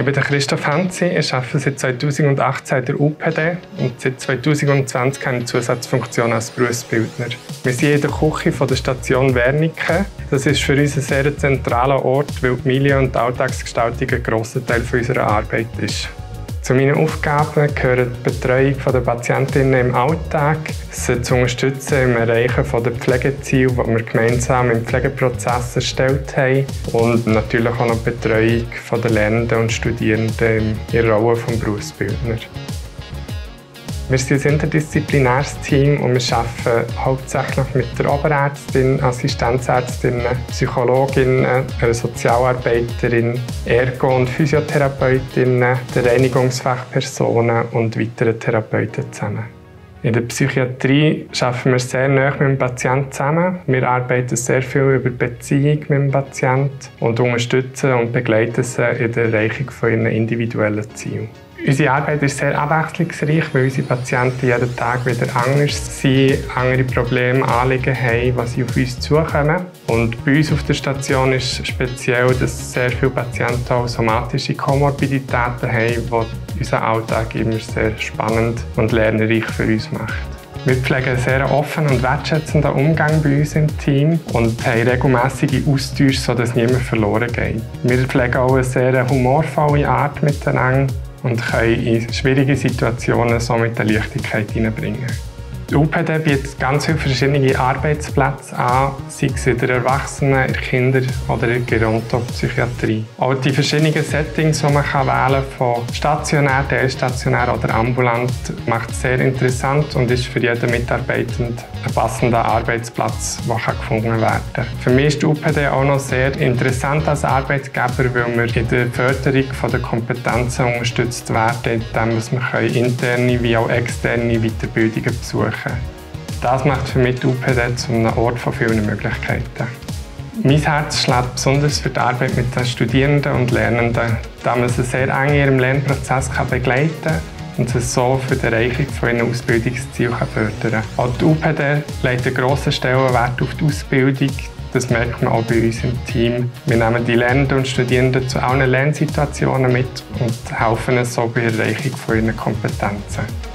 Ich bin Christoph Henzi, ich arbeite seit 2018 in der UPD und seit 2020 habe ich eine Zusatzfunktion als Berufsbildner. Wir sind in der Küche von der Station Werniken. Das ist für uns ein sehr zentraler Ort, weil die Familie und die Alltagsgestaltung ein grosser Teil unserer Arbeit ist. Zu meinen Aufgaben gehört die Betreuung der Patientinnen im Alltag, sie zu unterstützen im Erreichen der Pflegeziele, die wir gemeinsam im Pflegeprozess erstellt haben, und natürlich auch noch die Betreuung der Lernenden und Studierenden in der Rolle des Berufsbildners. Wir sind ein interdisziplinäres Team und wir arbeiten hauptsächlich mit der Oberärztin, Assistenzärztinnen, Psychologinnen, einer Sozialarbeiterin, Ergo- und Physiotherapeutinnen, den Reinigungsfachpersonen und weiteren Therapeuten zusammen. In der Psychiatrie arbeiten wir sehr nah mit dem Patienten zusammen. Wir arbeiten sehr viel über die Beziehung mit dem Patienten und unterstützen und begleiten sie in der Erreichung ihrer individuellen Ziele. Unsere Arbeit ist sehr abwechslungsreich, weil unsere Patienten jeden Tag wieder anders sind, andere Probleme, Anliegen haben, die sie auf uns zukommen. Und bei uns auf der Station ist speziell, dass sehr viele Patienten auch somatische Komorbiditäten haben, die unseren Alltag immer sehr spannend und lernreich für uns macht. Wir pflegen einen sehr offenen und wertschätzenden Umgang bei uns im Team und haben regelmäßige Austausche, sodass niemand verloren geht. Wir pflegen auch eine sehr humorvolle Art miteinander und können in schwierige Situationen so mit der Leichtigkeit hineinbringen. Die UPD bietet ganz viele verschiedene Arbeitsplätze an, sei es in der Erwachsenen-, in der Kinder- oder in der Gerontopsychiatrie. Auch die verschiedenen Settings, die man wählen kann, von stationär, teilstationär oder ambulant, macht es sehr interessant und ist für jeden Mitarbeitenden ein passender Arbeitsplatz, der gefunden werden kann. Für mich ist die UPD auch noch sehr interessant als Arbeitgeber, weil wir in der Förderung der Kompetenzen unterstützt werden, indem wir interne wie auch externe Weiterbildungen besuchen. Das macht für mich die UPD zu einem Ort von vielen Möglichkeiten. Mein Herz schlägt besonders für die Arbeit mit den Studierenden und Lernenden, da man sie sehr eng in ihrem Lernprozess begleiten kann und sie so für die Erreichung ihrer Ausbildungsziele fördern kann. Auch die UPD legt einen grossen Stellenwert auf die Ausbildung. Das merkt man auch bei uns im Team. Wir nehmen die Lernenden und Studierenden zu allen Lernsituationen mit und helfen ihnen so bei der Erreichung ihrer Kompetenzen.